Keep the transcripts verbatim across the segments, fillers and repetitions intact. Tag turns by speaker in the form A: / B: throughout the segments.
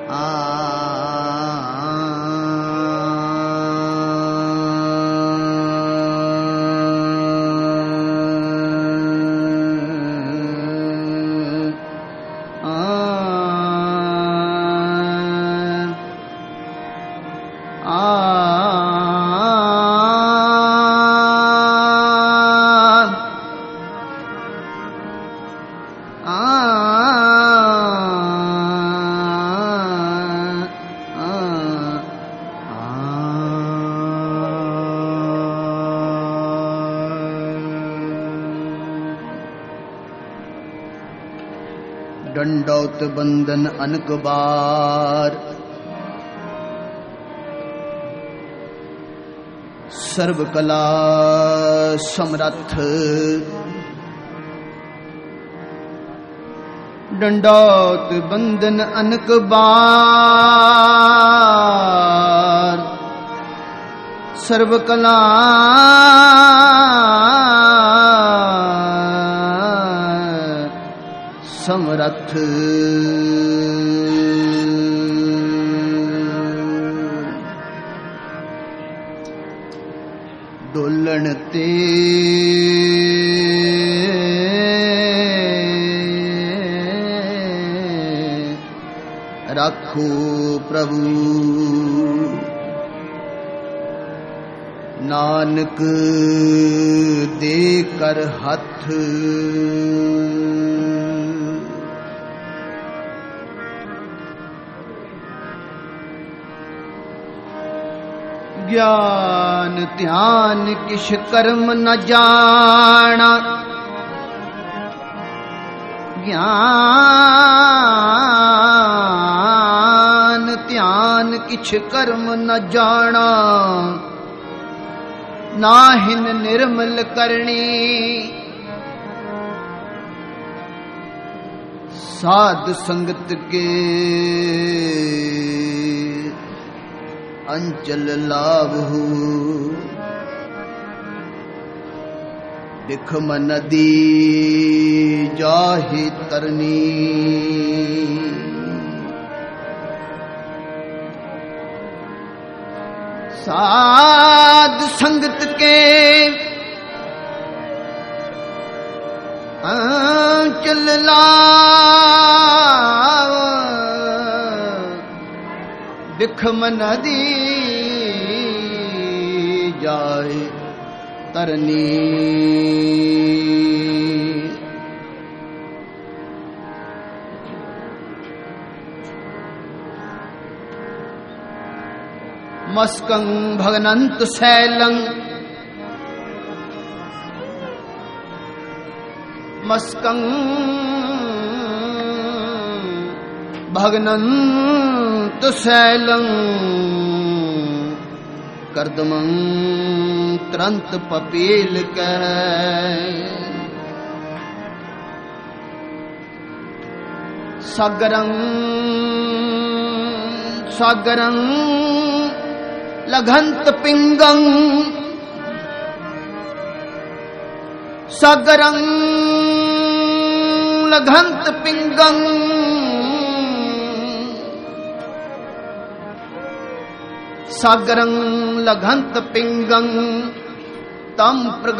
A: दंडौत बंदन अनक बार, सर्व कला समरथ। दंडौत बंदन अनक बार, सर्व कला समरथ। डोलन ते राखो प्रभु, नानक दे कर हथ। ज्ञान ध्यान किश कर्म न जाना, ज्ञान ध्यान किछ कर्म न जाना। नाहिन निर्मल करनी, साध संगत के अंचल लाभहु। बिखम नदी जाहि तरनी, साध संगत के अंचल लाभ। बिखम नदी जाए तरनी, मस्कं भगनंत शैलं, मस्कं भगनंत शैलं। कर्दमं त्रंत पपील कह, सागरं सागरं लघंत पिंगं, सागरं लघंत पिंगं। सागरं लघंत पिंगं तम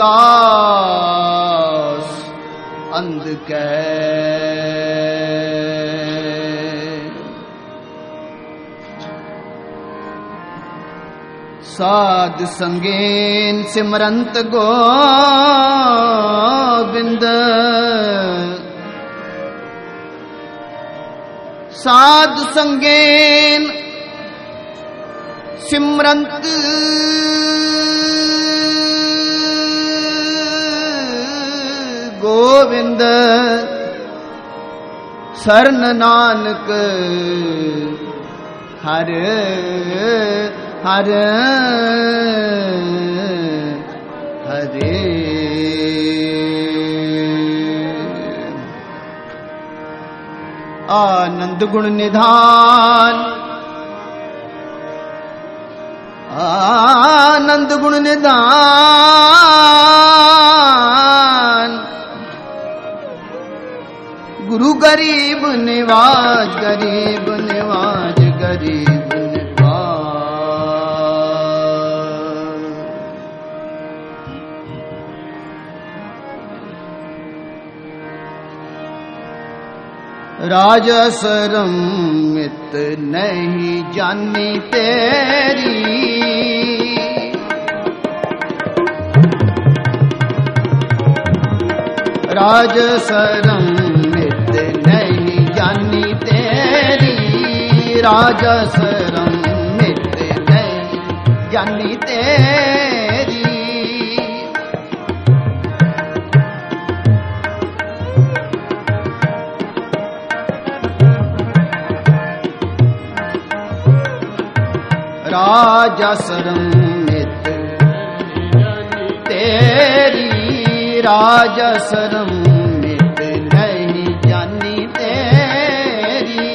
A: प्रगास अंधकै। साध संगेन सिमरंत गोविंद, साध संगेन सिमरंत गोविंद। शरण नानक हर हर हरे। आनंद गुण निधान, आनंद गुण निधान। गुरु गरीब निवाज, गरीब निवाज। राजस रमित नहीं जानी तेरी, राजस रमित नहीं जानी तेरी, राजस रमित नहीं जानी तेरी। राजस रमित तेरी, राजस रमित नहीं जानी तेरी।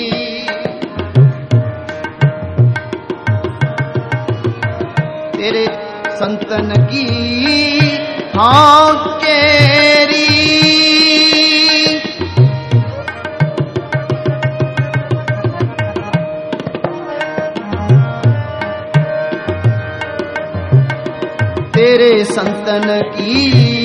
A: तेरे संतन की हाँ केरी, तेरे संतन की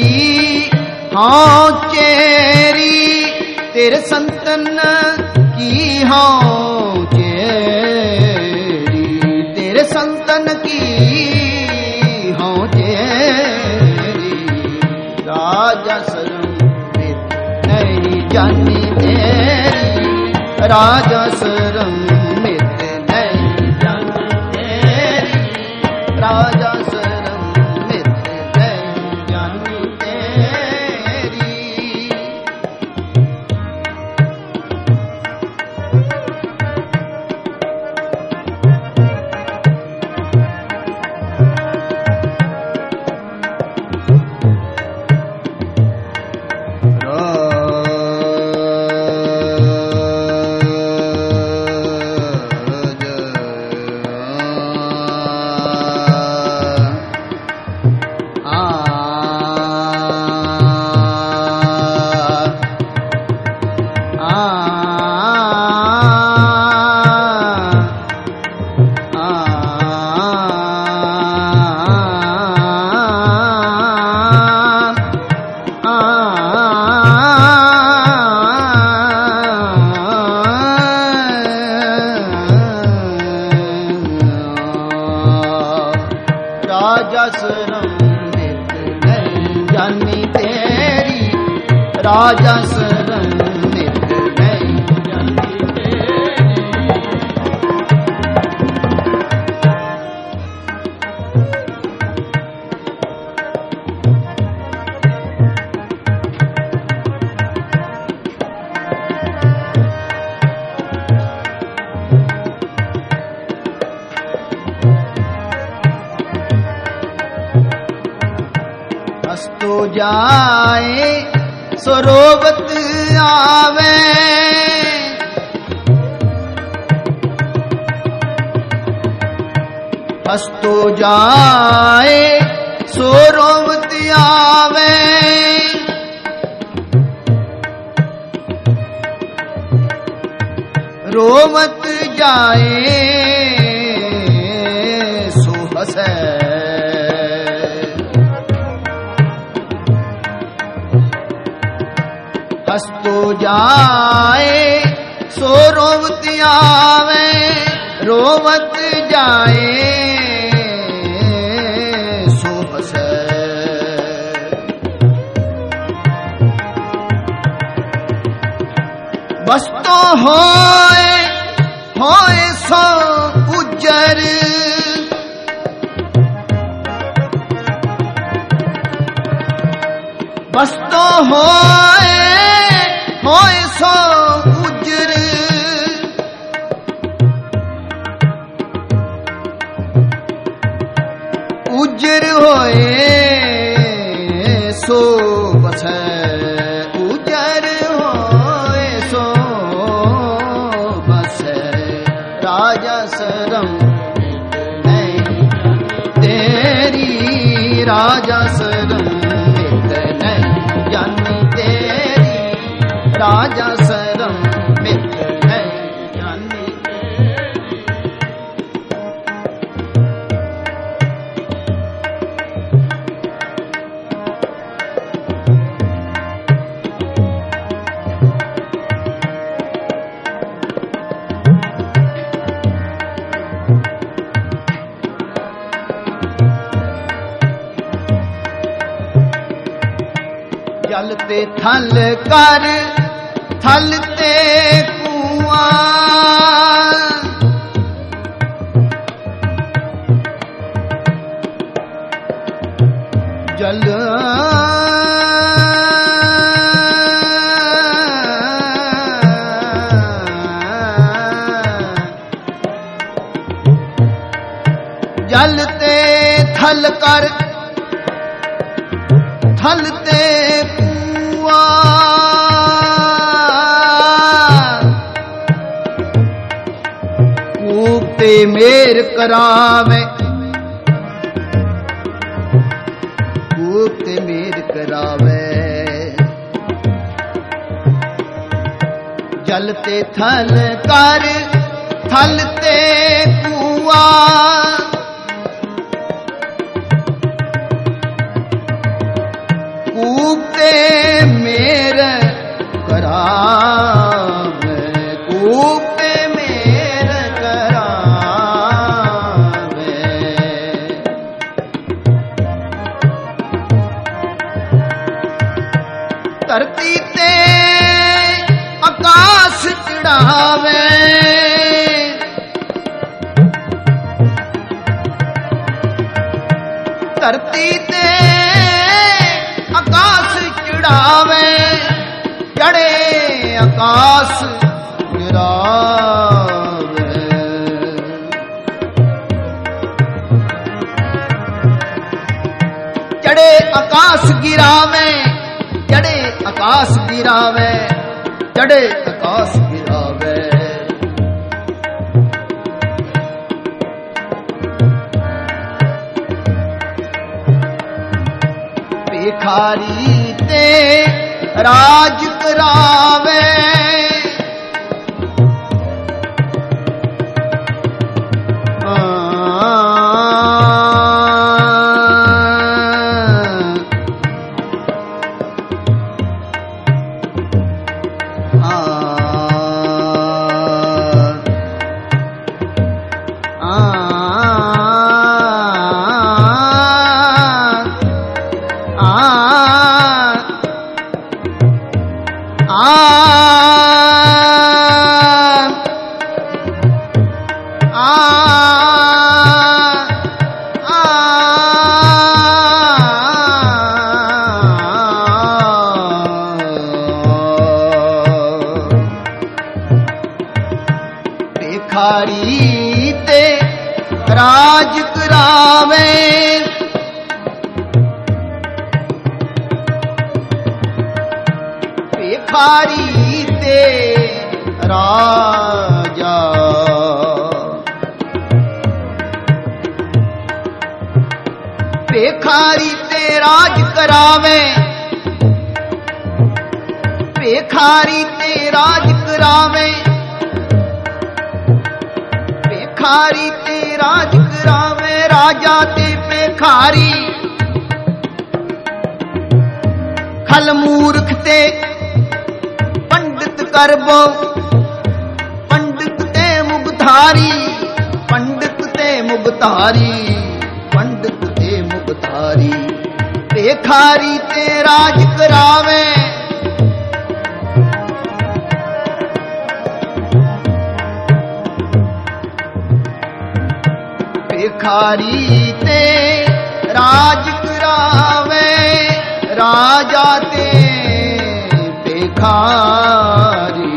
A: हाँ चेरी, तेरे संतन की हाँ चेरी, तेरे संतन की हाँ चेरी। राजस रमित नहीं जानी तेरी, राजस रमित नहीं जानी तेरी, राजस राजस रमित नहीं जानी तेरी, राजस रमित नहीं जानी तेरी। हंस तो जाए सरोबत आवे, हंस तो जाए सरोबत आवे, रोमत जाए सो हंसे। हंस तो जाए सो रोवत आवे, रोवत जाए सो हंसे। बस तो होए होए सो उज्जर, बस तो होए होए सो उज्जर, उज्जर होए सो बसे, उज्जर होए सो बसे। राजस रमित नहीं तेरी, राजस रमित नहीं जानी तेरी, राजस रमित नहीं जानी तेरी। ਤੇ ਥਲ ਕਰ ਥਲ ਤੇ ਕੂਆਂ ਜਲ ਜਲ ਤੇ ਥਲ ਕਰ ਥਲ ਤੇ ਕੂਆਂ ਕੂਪ ਤੇ ਮੇਰ ਕਰਾਵੇ ਕੂਪ ਤੇ ਮੇਰ ਕਰਾਵੇ ਜਲ ਤੇ ਥਲ ਕਰ ਥਲ ਤੇ ਕੂਆਂ ਕੂਪ ਤੇ ਮੇਰ ਕਰਾਵੇ ਕੂਪ ਤੇ ਮੇਰ ਕਰਾਵੇ ਧਰਤੀ ਤੇ ਆਕਾਸ਼ ਚੜਾਵੇ ਧਰਤੀ ਤੇ ਆਕਾਸ਼ ਚੜਾਵੇ ਚੜੇ ਆਕਾਸ਼ ਗਿਰਾਵੇ ਚੜੇ ਆਕਾਸ਼ ਗਿਰਾਵੇ ਚੜੇ ਆਕਾਸ਼ ਗਿਰਾਵੇ ਚੜੇ ਆਕਾਸ਼ ਗਿਰਾਵੇ ਭਿਖਾਰੀ ਤੇ ਰਾਜ ਕਰਾਵੇ ਭਿਖਾਰੀ ਤੇ ਰਾਜ ਕਰਾਵੇ ਭਿਖਾਰੀ ਤੇ ਰਾਜਾ ਭਿਖਾਰੀ ਤੇ ਰਾਜ ਕਰਾਵੇ ਭਿਖਾਰੀ ਤੇ ਰਾਜ ਕਰਾਵੇ ਭਿਖਾਰੀ ਤੇ ਰਾਜ ਕਰਾਵੇ ਰਾਜਾ ਤੇ ਭਿਖਾਰੀ ਖਲ ਮੂਰਖ ਤੇ ਪੰਡਿਤ ਕਰਬੋ ਪੰਡਿਤ ਤੇ ਮੁਗਧਾਰੀ ਪੰਡਿਤ ਤੇ ਮੁਗਧਾਰੀ ਪੰਡਿਤ ਤੇ ਮੁਗਧਾਰੀ ਭਿਖਾਰੀ ਤੇ ਰਾਜ ਕਰਾਵੇ ਭਿਖਾਰੀ ਤੇ ਰਾਜ ਕਰਾਵੇ ਰਾਜਾ ਤੇ ਭਿਖਾਰੀ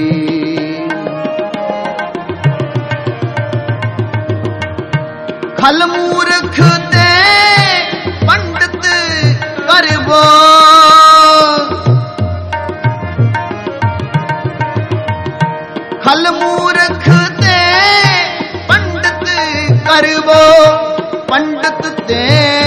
A: ਖਲ ਮੂਰਖ ਤੇ ਪੰਡਿਤ ਕਰਬੋ ਖਲ ਮੂਰਖ ਤੇ ਪੰਡਿਤ ਕਰਬੋ ਪੰਡਿਤ ਤੇ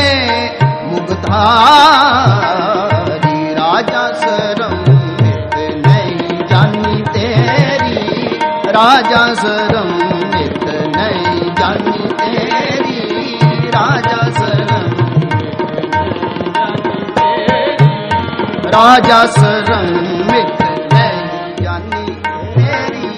A: ਮੁਗਧਾਰੀ ਰਾਜਾ ਸਰਮ ਨਿਤ ਨਹੀਂ ਜਾਨੀ ਤੇਰੀ ਰਾਜਾ ਸਰਮ ਨਿਤ ਨਹੀਂ ਜਾਨੀ ਤੇਰੀ ਰਾਜਾ ਸਰਮ ਰਾਜਾ ਸਰਮ ਨਿਤ ਨਹੀਂ ਜਾਨੀ ਤੇਰੀ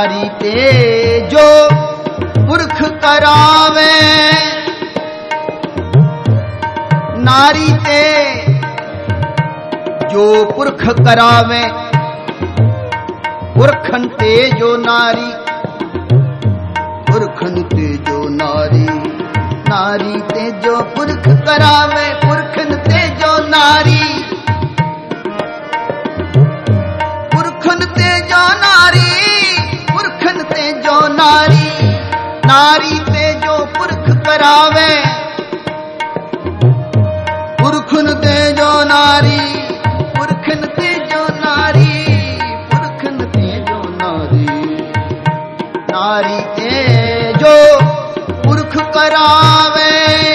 A: नारी ते जो पुरख करावे, नारी ते जो पुरख करावे, पुरखन ते जो नारी, पुरखन ते जो नारी, नारी ते जो पुरख करावे, पुरखन ते जो नारी, पुरखन ते जो नारी, पुरखन ते जो नारी, नारी ते जो पुरख करावे, पुरखन ते जो नारी, पुरखन ते जो नारी, पुरखन ते जो नारी, नारी ते जो पुरख करावे।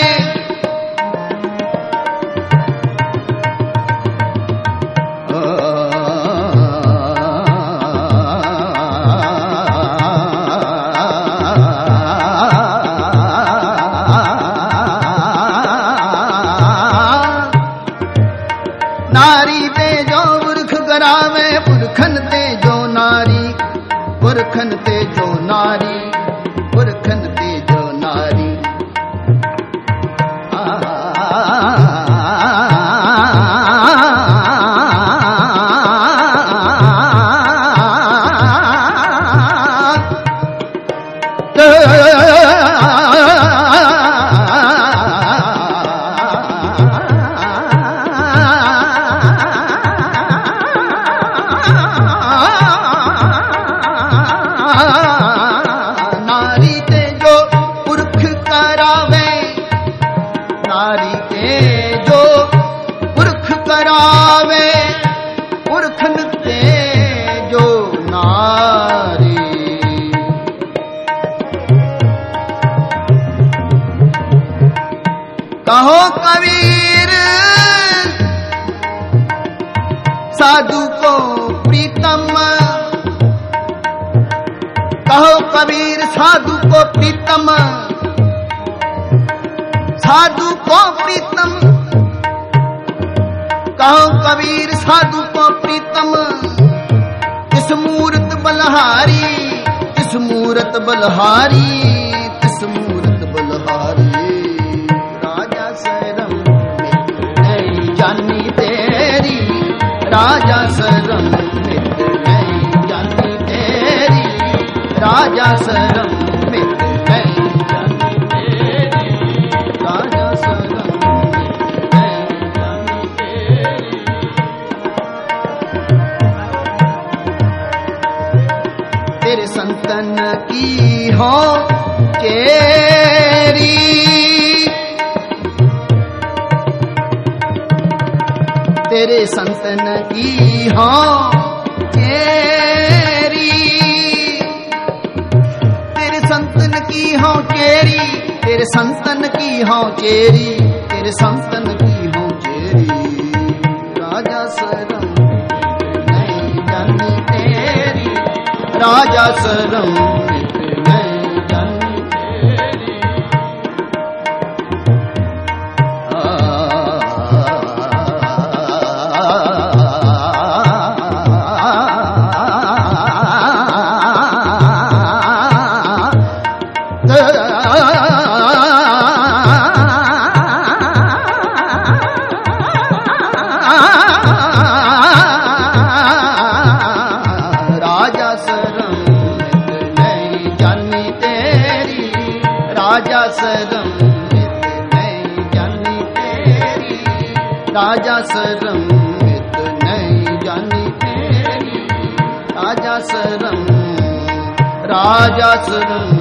A: नारी ते जो पुरख करावे, पुरखन ते जो नारी, पुरखन ते जो नारी, पुरखन ते जो नारी। आ, नारी ते जो पुरख करावे, नारी ते जो पुरख करावे, पुरखन ते जो नारी। कहो कबीर साधु को प्रीतम, कहो कबीर साधु को प्रीतम, साधु को प्रीतम, कहो कबीर साधु को प्रीतम। तिस मूरत बलहारी, तिस मूरत बलहारी, तिस मूरत बलहारी। राजा शरण नहीं जानी तेरी, राजा शरण नहीं जानी तेरी, राजा शरण मित नहीं जानी तेरी, राजा शरण नहीं जानी तेरी। तेरे संतन की हो चेरी, तेरे संतन की हो चेरी, तेरे संतन की हो चेरी, तेरे संतन की हो चेरी, तेरे संतन की हो चेरी। राजा शरण नहीं जानी तेरी, राजा शरण नहीं जानी तेरी। राजा शरण नहीं जानी तेरी, राजा शरण नहीं जानी तेरी, राजा शरण नहीं जानी तेरी, राजा शरण, राजा शरण।